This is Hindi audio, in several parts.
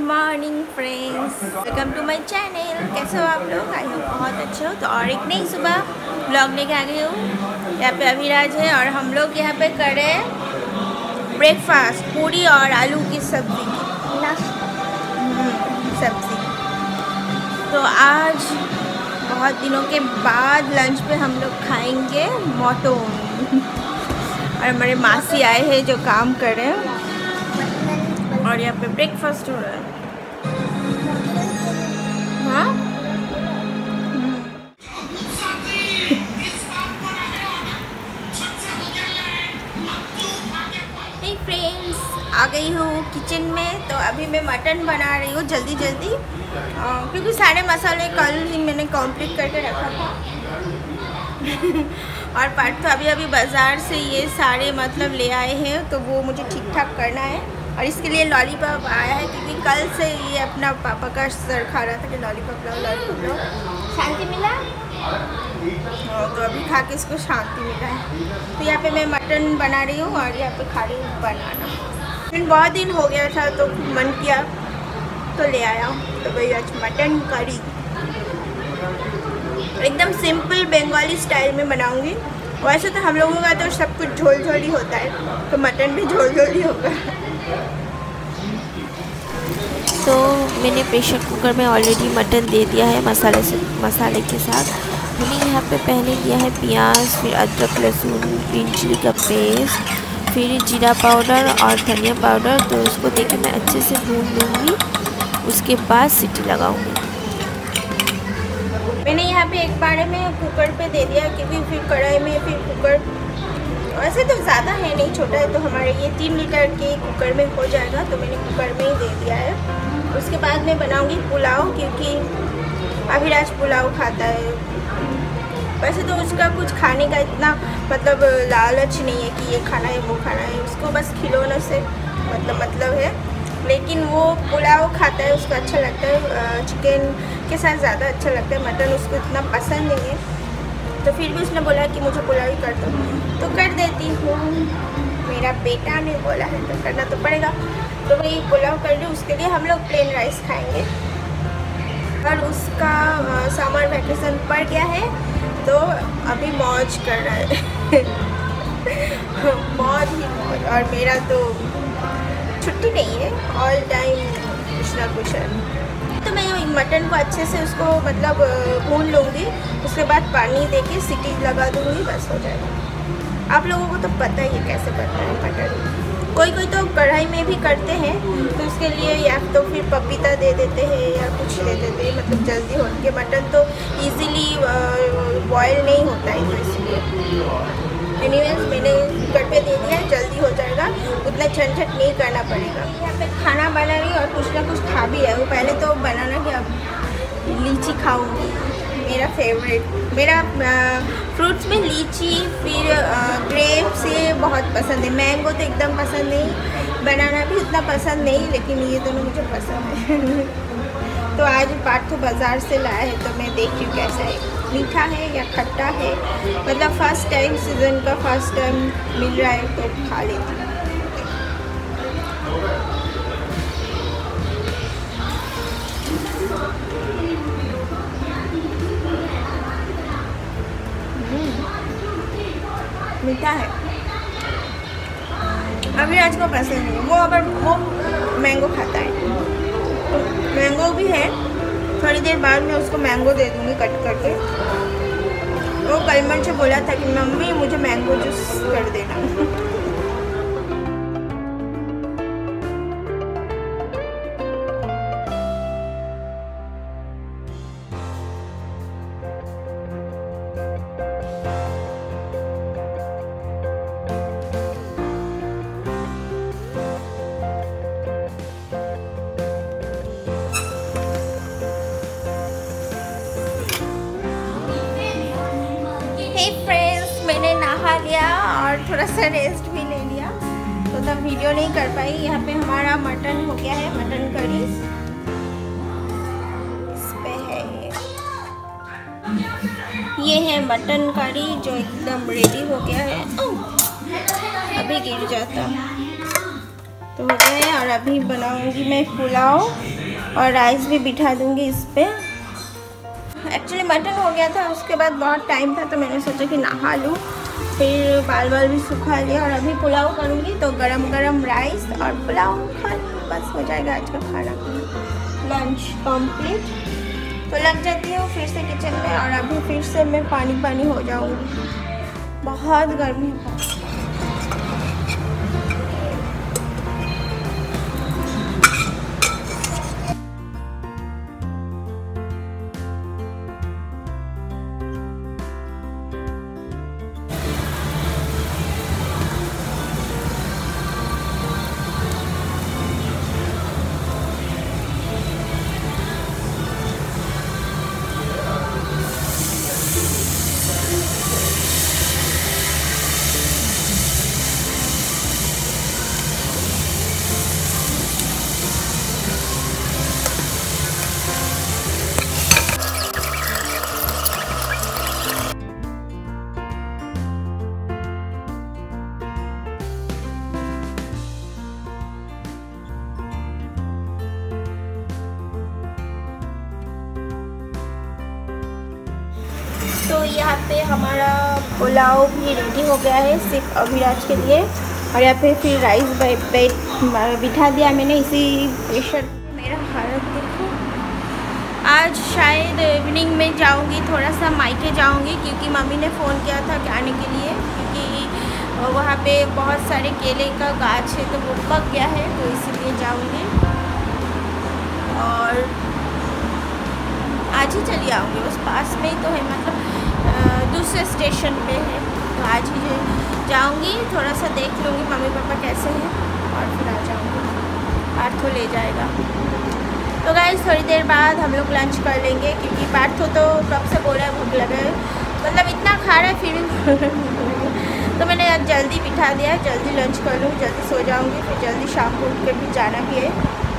Morning friends, welcome to my channel. कैसे हो आप लोग? आई होप बहुत अच्छे हो। तो और एक नई सुबह ब्लॉग लेके आ गई हूँ। यहाँ पे अभिराज है और हम लोग यहाँ पे करे ब्रेकफास्ट, पूरी और आलू की सब्जी सब्जी। तो आज बहुत दिनों के बाद लंच पे हम लोग खाएंगे मटन। और हमारे मासी आए हैं जो काम कर रहे हैं और यहाँ पे ब्रेकफास्ट हो रहा है। हाँ हे फ्रेंड्स, आ गई हूँ किचन में। तो अभी मैं मटन बना रही हूँ जल्दी जल्दी, क्योंकि सारे मसाले कल ही मैंने कंप्लीट करके रखा था। और पार्ट तो अभी अभी बाज़ार से ये सारे मतलब ले आए हैं, तो वो मुझे ठीक ठाक करना है। और इसके लिए लॉलीपॉप आया है, क्योंकि कल से ये अपना पापा का सर खा रहा था कि लॉलीपॉप लाओ। शांति मिला, तो अभी खा के इसको शांति मिला है। तो यहाँ पे मैं मटन बना रही हूँ और यहाँ पे खा रही हूँ बनाना। फिर बहुत दिन हो गया था तो मन किया तो ले आया। तो भाई आज मटन करी एकदम सिंपल बंगाली स्टाइल में बनाऊँगी। वैसे तो हम लोगों का तो सब कुछ झोल झोल ही होता है, तो मटन भी झोल झोल ही होगा। तो मैंने प्रेशर कुकर में ऑलरेडी मटन दे दिया है मसाले के साथ। मैंने यहाँ पे पहले दिया है प्याज, फिर अदरक लहसुन, ग्रीन चिली का पेस्ट, फिर जीरा पाउडर और धनिया पाउडर। तो उसको देके मैं अच्छे से भून लूँगी, उसके बाद सीटी लगाऊँगी। मैंने यहाँ पे एक बारे में कुकर पे दे दिया, क्योंकि फिर कढ़ाई में फिर कुकर वैसे तो ज़्यादा है नहीं, छोटा है, तो हमारे ये 3 लीटर के कुकर में हो जाएगा। तो मैंने कुकर में ही दे दिया है। उसके बाद मैं बनाऊंगी पुलाव, क्योंकि अभिराज पुलाव खाता है। वैसे तो उसका कुछ खाने का इतना मतलब लालच नहीं है कि ये खाना है वो खाना है, उसको बस खिलौनों से मतलब है। लेकिन वो पुलाव खाता है, उसको अच्छा लगता है। चिकन के साथ ज़्यादा अच्छा लगता है, मटन उसको इतना पसंद नहीं है। तो फिर भी उसने बोला कि मुझे पुलाव ही कर दो, तो कर देती हूँ। मेरा बेटा ने बोला है तो करना तो पड़ेगा। तो वही पुलाव कर लूँ। उसके लिए हम लोग प्लेन राइस खाएंगे। और उसका समर वैकेशन पड़ गया है, तो अभी मौज कर रहा है। मौज ही मौज। और मेरा तो छुट्टी नहीं है, ऑल टाइम कुछ ना कुछ है। तो मैं मटन को अच्छे से उसको मतलब भून लूँगी, उसके बाद पानी देके सीटी लगा दूँगी, बस हो जाएगा। आप लोगों को तो पता ही है कैसे बनता है मटन। कोई तो कढ़ाई में भी करते हैं, तो उसके लिए या तो फिर पपीता दे देते हैं या कुछ दे देते हैं, मतलब जल्दी हो के। मटन तो इजीली बॉयल नहीं होता है, तो इसलिए एनीवेज मैंने कुकर पे दे दिया, जल्दी हो जाएगा, उतना झंझट नहीं करना पड़ेगा। यहाँ पे खाना बना रही और कुछ ना कुछ खा भी है। वो पहले तो बनाना कि अब लीची खाऊंगी, मेरा फेवरेट। मेरा फ्रूट्स में लीची, फिर ग्रेप्स ये बहुत पसंद है। मैंगो तो एकदम पसंद नहीं, बनाना भी उतना पसंद नहीं, लेकिन ये दोनों मुझे पसंद है। तो आज पार्थ तो बाज़ार से लाया है, तो मैं देख रही हूँ कैसा है, मीठा है या खट्टा है। मतलब फर्स्ट टाइम सीज़न का फर्स्ट टाइम मिल रहा है, तो खा लेती हूँ। मीठा है। अभिराज को पसंद नहीं, वो मैंगो खाता है। तो मैंगो भी है, थोड़ी देर बाद मैं उसको मैंगो दे दूँगी कट करके। वो कल से बोला था कि मम्मी मुझे मैंगो जूस कर देना। मैंने नहा लिया और थोड़ा सा रेस्ट भी ले लिया, तो तब वीडियो नहीं कर पाई। यहाँ पे हमारा मटन हो गया है, मटन करी इस पे है। ये है मटन करी जो एकदम रेडी हो गया है। अभी गिर जाता। तो हो गए। और अभी बनाऊंगी मैं पुलाव और राइस भी बिठा दूंगी इस पर। एक्चुअली मटन हो गया था, उसके बाद बहुत टाइम था तो मैंने सोचा कि नहा लूँ, फिर बाल बाल भी सुखा लिया। और अभी पुलाव करूँगी तो गरम गरम राइस और पुलाव खा लूँ, बस हो जाएगा आज का खाना। Lunch complete. तो लग जाती हूँ फिर से किचन में और अभी फिर से मैं पानी हो जाऊँगी, बहुत गर्मी है। तो यहाँ पे हमारा पुलाव भी रेडी हो गया है सिर्फ अभिराज के लिए। और यहाँ पे फिर राइस बिठा दिया मैंने इसी प्रेशर। मेरा हालत देखो, आज शायद इवनिंग में जाऊँगी, थोड़ा सा मायके जाऊँगी क्योंकि मम्मी ने फ़ोन किया था आने के लिए, क्योंकि वहाँ पे बहुत सारे केले का गाछ है तो वो पक गया है, तो इसीलिए जाऊँगी। और आज ही चली आऊँगी, उस पास में ही तो है, मतलब दूसरे स्टेशन पे है, तो आज ही जाऊँगी। थोड़ा सा देख लूँगी मम्मी पापा कैसे हैं और फिर आ जाऊँगी, पार्थो ले जाएगा। तो गाइस थोड़ी देर बाद हम लोग लंच कर लेंगे क्योंकि पार्थो तो कब से बोल रहा है भूख लगे, मतलब इतना खा रहा है फिर भी तो मैंने आज जल्दी बिठा दिया, जल्दी लंच कर लूँ, जल्दी सो जाऊँगी, फिर जल्दी शाम को उठ के भी जाना भी है।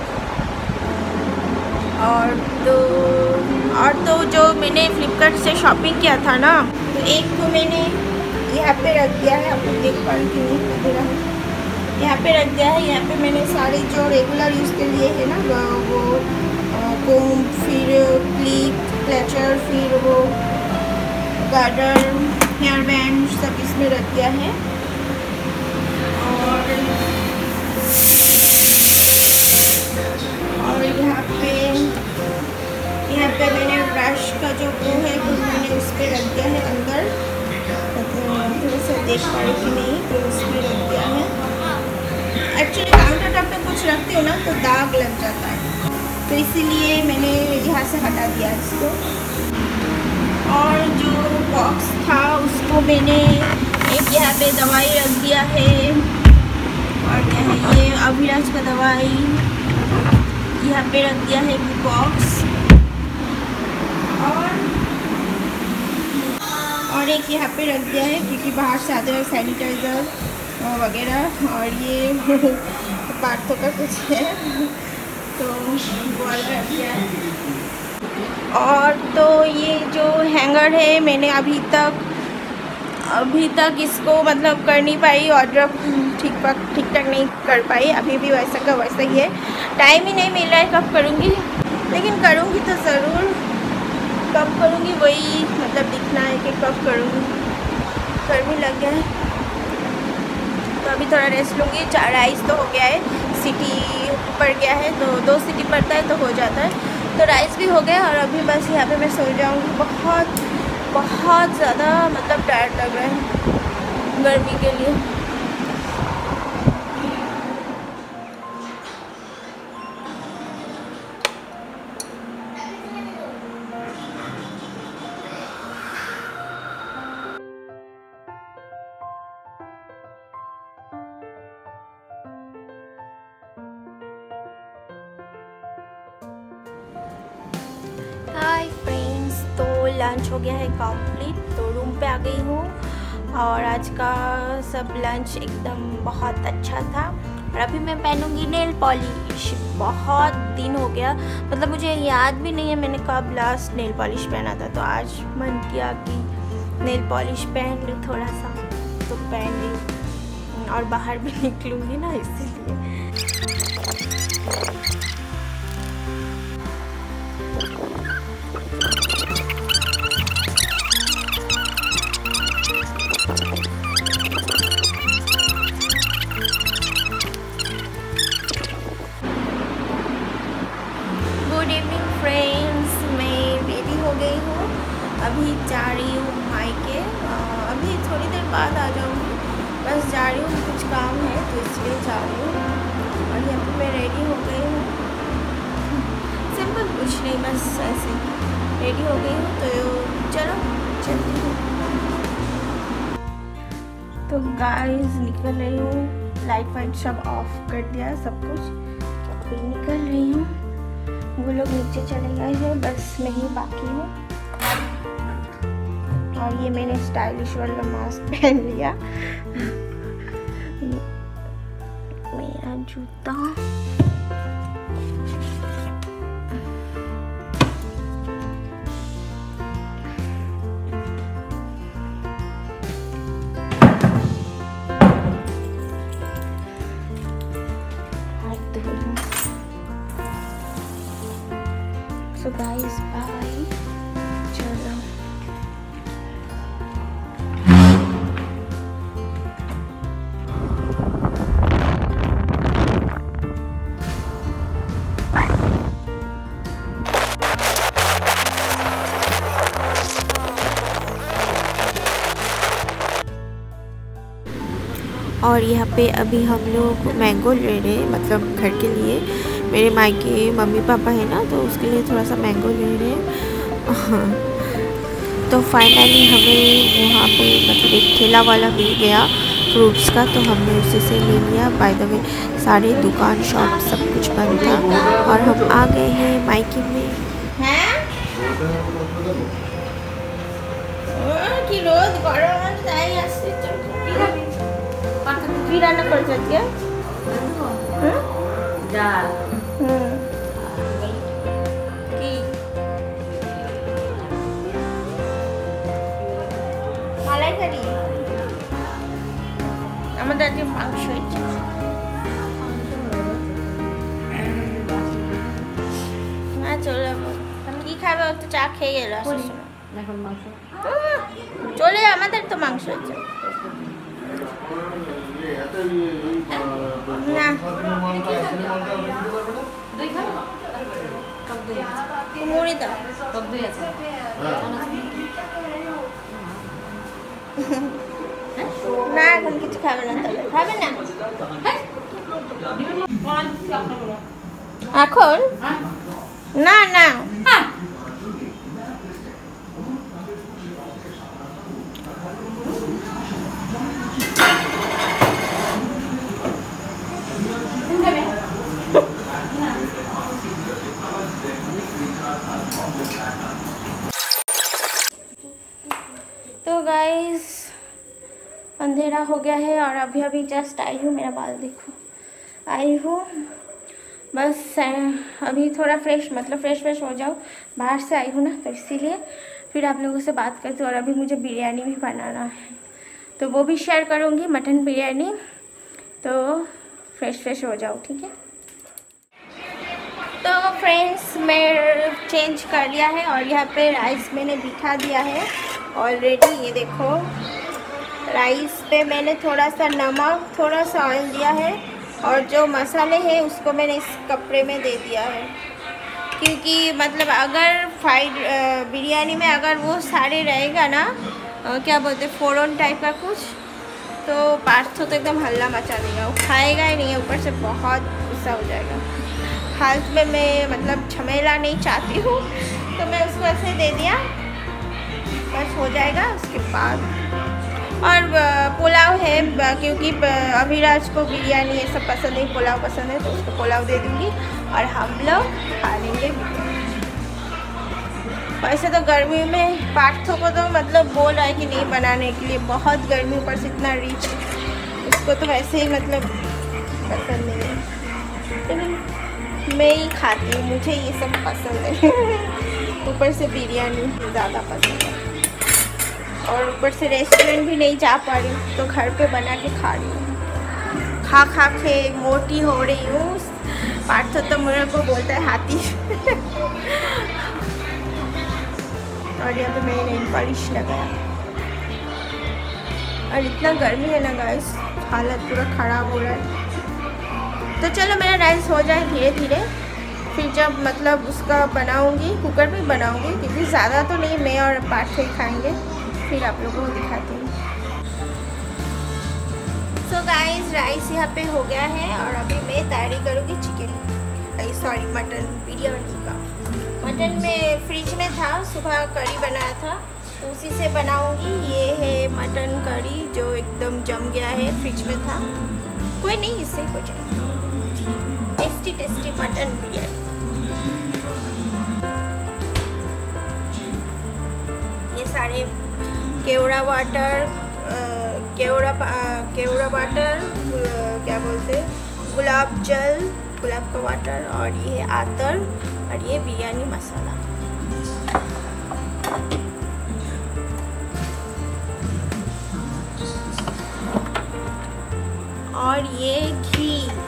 और तो जो मैंने फ्लिपकार्ट से शॉपिंग किया था ना, तो एक तो मैंने यहाँ पे रख दिया है, आप लोग देख पा रहे हैं, यहाँ पे रख दिया है। यहाँ पे मैंने सारे जो रेगुलर यूज़ के लिए है ना, वो कोम, फिर क्लिप, क्लचर, फिर वो गार्डर, हेयर बैंड सब इसमें रख दिया है। और यहाँ पे मैंने ब्रश का जो वो है वो मैंने उस पर रख दिया है अंदर, थोड़ा सा देख पा रही कि नहीं, तो उस पर रख दिया है। एक्चुअली काउंटर टॉप पे कुछ रखते हो ना तो दाग लग जाता है, तो इसीलिए मैंने यहाँ से हटा दिया इसको। और जो बॉक्स था उसको मैंने एक यहाँ पे दवाई रख दिया है, और क्या है ये अभिराज का दवाई यहाँ पे रख दिया है बॉक्स। और एक यहाँ पे रख दिया है क्योंकि बाहर से आते हैं सैनिटाइज़र वगैरह। और ये पार्थो का कुछ है तो बॉल रख दिया है। और तो ये जो हैंगर है मैंने अभी तक इसको मतलब कर नहीं पाई, ऑर्डर ठीक ठाक नहीं कर पाई, अभी भी वैसा का वैसा ही है। टाइम ही नहीं मिल रहा है, कब करूँगी, लेकिन करूँगी तो ज़रूर। कब करूँगी वही मतलब दिखना है कि कब करूँगी। गर्मी लग गया है तो अभी थोड़ा रेस्ट लूँगी। राइस तो हो गया है, सीटी पड़ गया है, तो 2 सीटी पड़ता है तो हो जाता है। तो राइस भी हो गया और अभी बस यहाँ पे मैं सो जाऊँगी। बहुत ज़्यादा मतलब टायर्ड लग रहा है गर्मी के लिए। हाय फ्रेंड्स, तो लंच हो गया है कंप्लीट, तो रूम पे आ गई हूँ। और आज का सब लंच एकदम बहुत अच्छा था। और अभी मैं पहनूंगी नेल पॉलिश। बहुत दिन हो गया, मतलब मुझे याद भी नहीं है मैंने कब लास्ट नेल पॉलिश पहना था, तो आज मन किया कि नेल पॉलिश पहन लूँ थोड़ा सा, तो पहन ली। और बाहर भी निकलूँगी ना, इसीलिए। गुड इवनिंग फ्रेंड्स, मैं रेडी हो गई हूँ। अभी जा रही हूँ मायके। अभी थोड़ी देर बाद आ जाऊँगी। बस जा रही हूँ, कुछ काम है तो इसलिए जा रही हूँ। और यहाँ पे मैं रेडी हो गई हूँ। सिंपल, कुछ नहीं, बस ऐसे रेडी हो गई हूँ। तो चलो चलती हूँ। तो गाइस निकल रही हूँ। लाइट वाइट सब ऑफ कर दिया, सब कुछ। अभी निकल रही हूँ। वो लोग नीचे चले गए हैं, बस मैं ही बाकी हूँ। और ये मैंने स्टाइलिश वाला मास्क पहन लिया। मेरा जूता, so guys bye, चलो। और यहाँ पे अभी हम लोग मैंगो ले रहे हैं, मतलब घर के लिए। मेरे मायके मम्मी पापा है ना, तो उसके लिए थोड़ा सा मैंगो ले रहे हैं। तो फाइनली हमें वहाँ पे मतलब एक ठेला वाला मिल गया फ्रूट्स का, तो हमने उसी से ले लिया। बाय द वे सारे दुकान शॉप सब कुछ बंद था और हम आ गए हैं मायके में। किराना कर सकते हैं মালাই কারি আমাদের আজকে মাংস হয়েছে। হ্যাঁ চলে যাবো। তুমি কি খাবে? একটু চা খেয়ে গেলো চলে, আমাদের তো মাংস হয়েছে না। মুড়ি দাও না, এখন কিছু খাবে না। তাহলে খাবে না এখন? না না तो गाइस अंधेरा हो गया है और अभी अभी जस्ट आई हूँ। मेरा बाल देखो, आई हूँ बस। अभी थोड़ा फ्रेश हो जाओ, बाहर से आई हूँ ना, तो इसीलिए फिर आप लोगों से बात करती हूँ। और अभी मुझे बिरयानी भी बनाना है, तो वो भी शेयर करूँगी, मटन बिरयानी। तो फ्रेश हो जाओ, ठीक है। तो फ्रेंड्स मैं चेंज कर लिया है और यहाँ पे राइस मैंने बिठा दिया है ऑलरेडी। ये देखो, राइस पे मैंने थोड़ा सा नमक, थोड़ा सा ऑयल दिया है और जो मसाले हैं उसको मैंने इस कपड़े में दे दिया है। क्योंकि मतलब अगर बिरयानी में अगर वो सारे रहेगा ना, क्या बोलते फ़ौरन टाइप का कुछ, तो पार्थ तो एकदम हल्ला मचा देगा, वो खाएगा ही नहीं, ऊपर से बहुत गुस्सा हो जाएगा। फालतू में मैं मतलब झमेला नहीं चाहती हूँ, तो मैं उसको ऐसे दे दिया, बस हो जाएगा। उसके बाद और पुलाव है, क्योंकि अभिराज को बिरयानी ये सब पसंद नहीं, पुलाव पसंद है, तो उसको पुलाव दे दूँगी और हम लोग खा लेंगे। वैसे तो गर्मी में पार्थों को तो मतलब बोल रहा है कि नहीं बनाने के लिए, बहुत गर्मी, ऊपर से इतना रिच, उसको तो वैसे ही मतलब पसंद नहीं है, लेकिन मैं ही खाती हूँ, मुझे ये सब पसंद है। ऊपर से बिरयानी ज़्यादा पसंद है और ऊपर से रेस्टोरेंट भी नहीं जा पा रही हूँ, तो घर पे बना के खा रही हूँ। खा खा के मोटी हो रही हूँ। पार्थ तो मेरे को बोलता है हाथी। और यहाँ पे मैंने नेल पॉलिश लगाया और इतना गर्मी है ना गाइस, हालत पूरा ख़राब हो रहा है। तो चलो मेरा राइस हो जाए धीरे धीरे, फिर जब मतलब उसका बनाऊंगी, कुकर पे बनाऊंगी क्योंकि ज़्यादा तो नहीं, मैं और पार्थ ही खाएंगे, फिर आप लोगों को दिखाती हूँ। सो गाइस राइस यहाँ पे हो गया है और अभी मैं तैयारी करूँगी मटन बिरयानी का। मटन में फ्रिज में था, सुबह करी बनाया था तो उसी से बनाऊंगी। ये है मटन करी जो एकदम जम गया है, फ्रिज में था, कोई नहीं इससे कुछ नहीं। Tasty tasty mutton biryani. ये सारे केवड़ा वाटर क्या बोलते हैं, गुलाब जल, गुलाब का वाटर, और ये है आतर, और ये बिरयानी मसाला। और ये घी।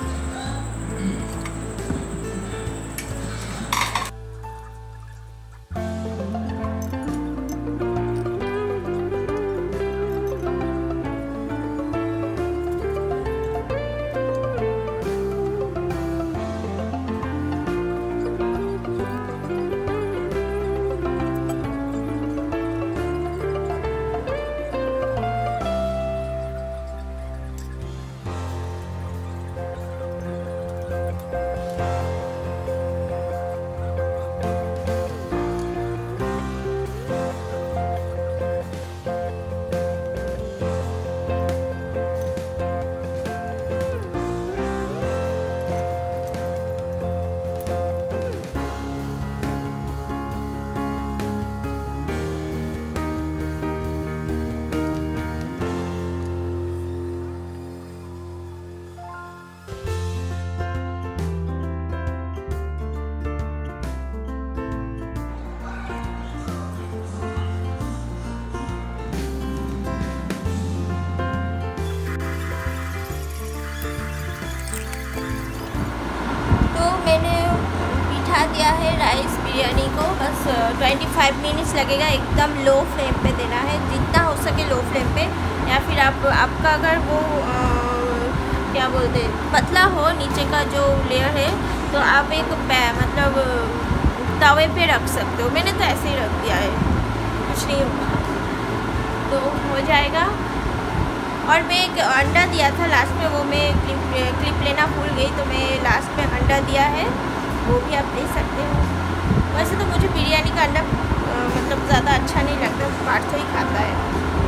दिया है राइस बिरयानी को, बस 25 मिनट्स लगेगा। एकदम लो फ्लेम पे देना है, जितना हो सके लो फ्लेम पे, या फिर आपका अगर वो क्या बोलते पतला हो नीचे का जो लेयर है तो आप एक मतलब तवे पे रख सकते हो। मैंने तो ऐसे ही रख दिया है, कुछ नहीं होगा तो हो जाएगा। और मैं एक अंडा दिया था लास्ट में, वो मैं क्लिप लेना भूल गई, तो मैं लास्ट में अंडा दिया है, वो भी आप ले सकते हो। वैसे तो मुझे बिरयानी का अंडा मतलब ज़्यादा अच्छा नहीं लगता, पार्थ ही खाता है।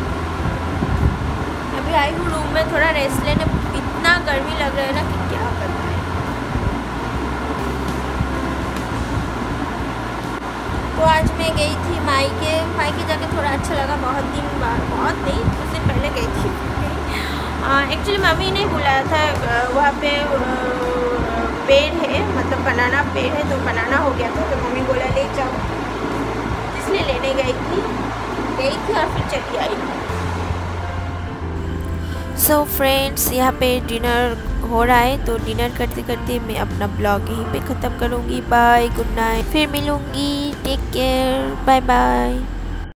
अभी आई हूँ रूम में थोड़ा रेस्ट लेने, इतना गर्मी लग रहा है ना कि क्या बताएं। तो आज मैं गई थी मायके जाके थोड़ा अच्छा लगा, बहुत दिन बाद, बहुत नहीं उससे पहले गई थी। एक्चुअली मम्मी ने बुलाया था, वहाँ पे पेड़ है, मतलब बनाना पेड़ है, तो बनाना हो गया था, तो मम्मी बोला ले जाओ, इसलिए लेने गई थी और फिर चली आई। सो फ्रेंड्स, यहाँ पे डिनर हो रहा है, तो डिनर करते करते मैं अपना ब्लॉग यहीं पे ख़त्म करूँगी। बाय, गुड नाइट, फिर मिलूँगी, टेक केयर, बाय बाय।